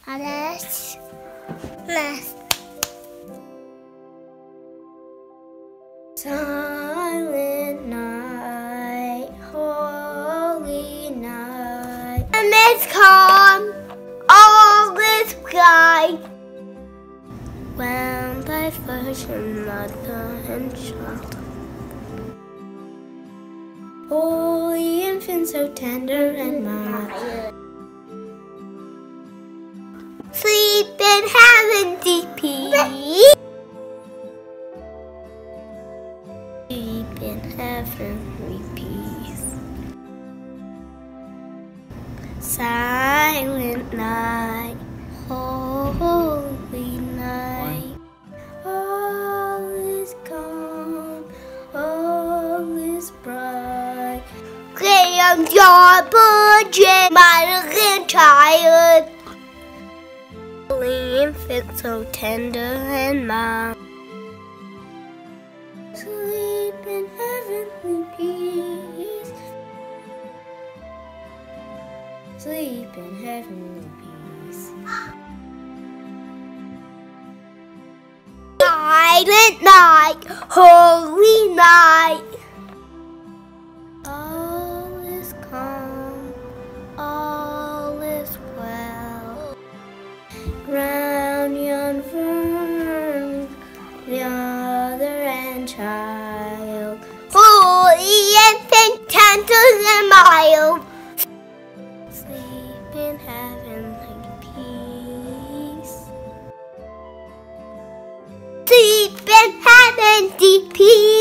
Let's silent night, holy night, and it's calm, all is bright. When thy virgin mother and child, holy infant, so tender and mild, sleep in heavenly peace. Sleep in heavenly peace. Silent night, holy night, all is calm, all is bright. Graham, your virgin, mother and child, holy infant, so tender and mild. Sleep in heavenly peace. Sleep in heavenly peace. Silent night, holy night. All is calm, all is well. Round yon fern, the other and child, holy infant, tender and mild. Sleep in heavenly peace. Sleep in heavenly peace.